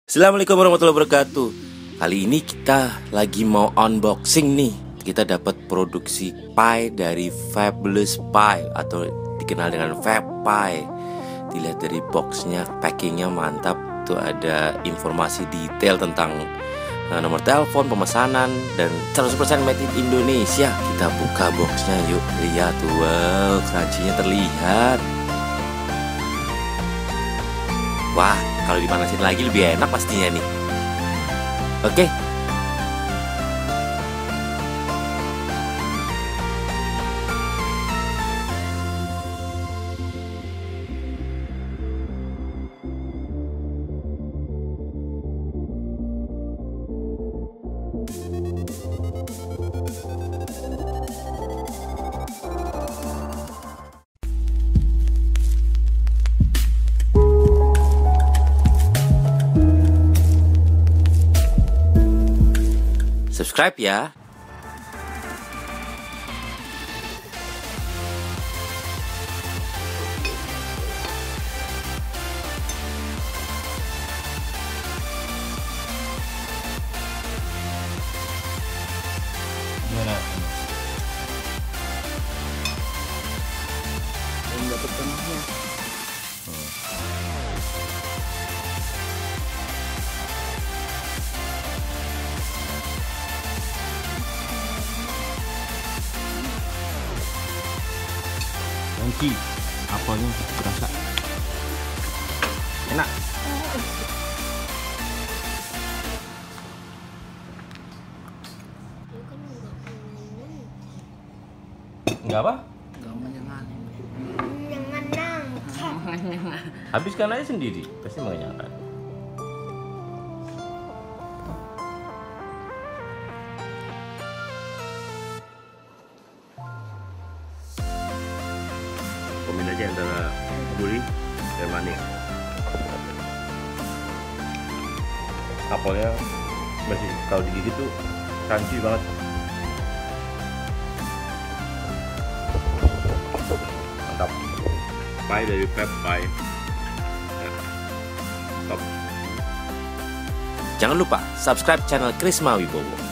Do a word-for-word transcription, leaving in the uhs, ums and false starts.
Assalamualaikum warahmatullahi wabarakatuh. Kali ini kita lagi mau unboxing nih. Kita dapat produksi pie dari Fabulous Pie atau dikenal dengan Fab Pie. Dilihat dari boxnya, packingnya mantap. Tuh ada informasi detail tentang uh, nomor telepon, pemesanan, dan seratus persen made in Indonesia. Kita buka boxnya yuk. Lihat tuh, wow, crunchy-nya terlihat. Wah, kalau dipanasin lagi lebih enak pastinya nih. Oke. Subscribe ya. Gimana? Belum dapat tengahnya. Nanti apanya berasa enak. Enggak apa? Gak menyenangkan. Habiskan aja sendiri, pasti mengenyangkan. Kombinasi antara gurih dan manis. Apelnya masih kalau digigit tuh crunchy banget. Mantap. Pie dari Fab Pie. Ya. Top. Jangan lupa subscribe channel Krisma Wibowo.